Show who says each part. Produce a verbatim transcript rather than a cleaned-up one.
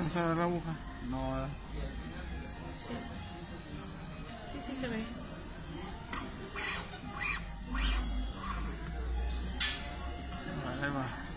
Speaker 1: alcanzar a ver la aguja? No, ¿verdad?
Speaker 2: Sí. Sí, sí se ve.
Speaker 1: Ahí va.